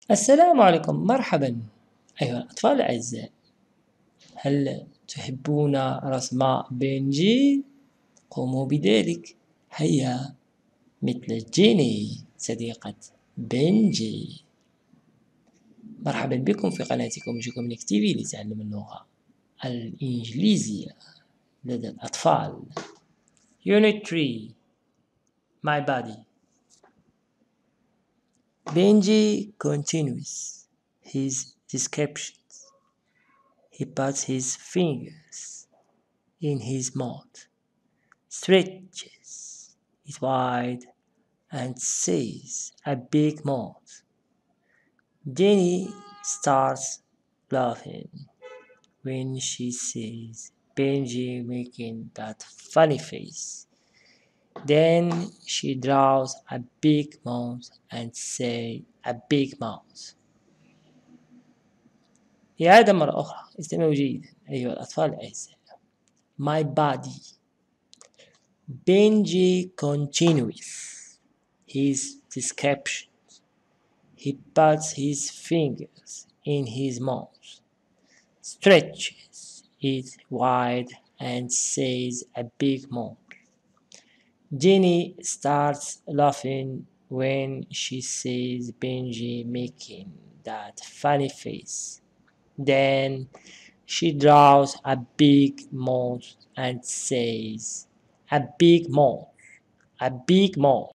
السلام عليكم، مرحبا أيها الأطفال الأعزاء. هل تحبون رسم بنجي؟ قوموا بذلك. هيا مثل جيني صديقة بنجي. مرحبا بكم في قناتكم communique TV لتعلم اللغة الإنجليزية لدى الأطفال. Unit 3 My body. Benji continues his descriptions. He puts his fingers in his mouth, stretches it wide, and says a big mouth. Jenny starts laughing when she sees Benji making that funny face. Then she draws a big mouth and says a big mouth. إعادة مرة أخرى. استمعوا جيدا أيها الأطفال الأعزاء. My body. Benji continues his description. He puts his fingers in his mouth, stretches it wide, and says a big mouth. Jenny starts laughing when she sees Benji making that funny face. Then she draws a big mouth and says a big mouth.